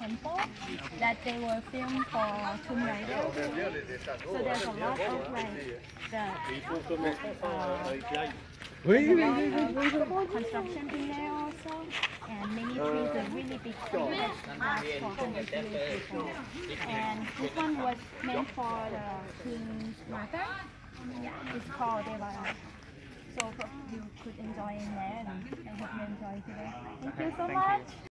temple that they were filmed for Tomb Raider. So there's a lot of like Oui, oui, lot oui, oui, oui. of construction in there also, and many trees, a really big tree that lasts for 100 years before. And this one was meant for the King's mother. Yeah, it's called Devara. So you could enjoy in there, and I hope you enjoy today. Thank you so much.